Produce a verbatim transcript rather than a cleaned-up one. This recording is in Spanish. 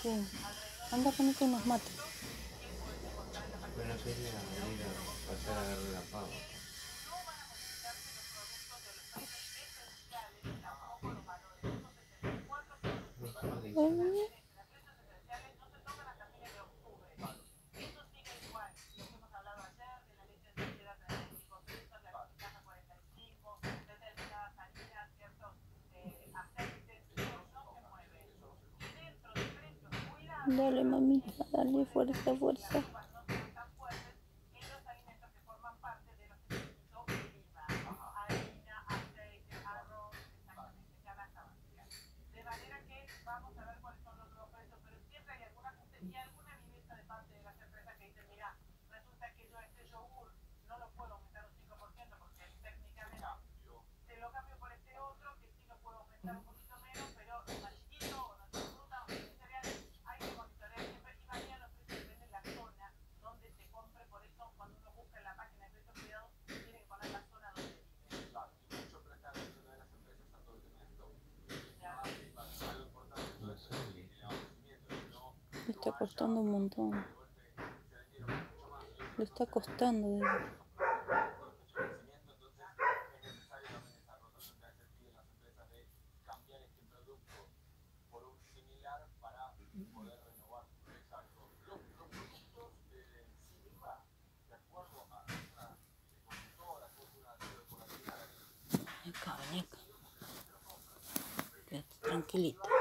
Sí. Anda a ponerte unos mates. Bueno, quería ir a pasar a agarrar la pava. Ay, dale, mamita, dale, fuerza, fuerza. Le está costando un montón. Le está costando, digo. Muñeca, muñeca. Quédate tranquilita.